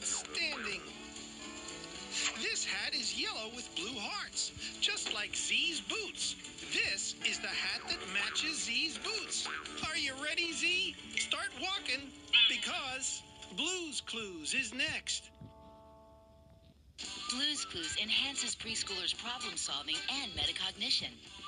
Outstanding. This hat is yellow with blue hearts, just like Z's boots. This is the hat that matches Z's boots. Are you ready, Z? Start walking, because Blue's Clues is next. Blue's Clues enhances preschoolers' problem solving and metacognition.